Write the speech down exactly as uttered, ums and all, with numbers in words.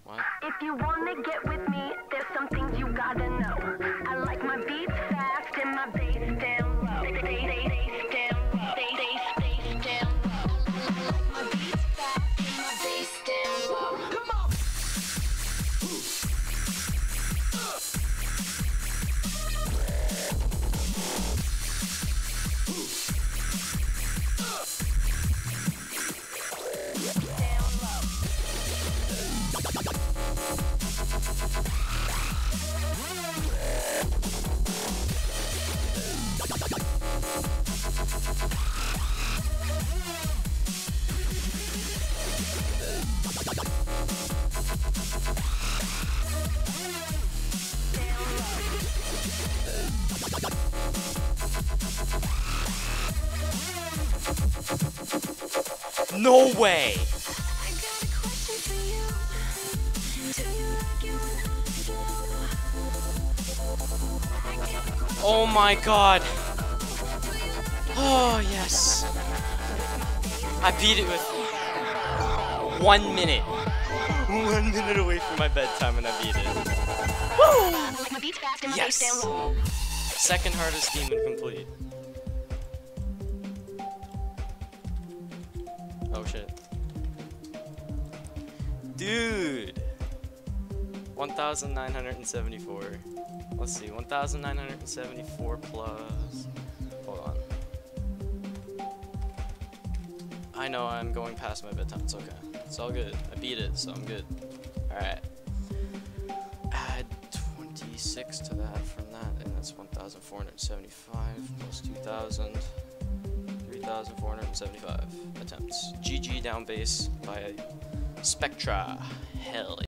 What? If you wanna get with me, there's some things you gotta know. I like my beats fast and my bass down low. Bass, bass, bass down low. Bass, bass, bass down low. I like my beats fast and my bass down low. Come on. No way! Oh my god! Oh yes! I beat it with one minute. One minute away from my bedtime and I beat it. Woo! Yes! Second hardest demon complete. Oh shit. Dude! one thousand nine hundred seventy-four. Let's see, one thousand nine hundred seventy-four plus... Hold on. I know I'm going past my bedtime, it's okay. It's all good. I beat it, so I'm good. Alright. Add twenty-six to that from that, and that's one thousand four hundred seventy-five plus two thousand. three thousand four hundred seventy-five attempts. G G down base by Spectra. Hell yeah.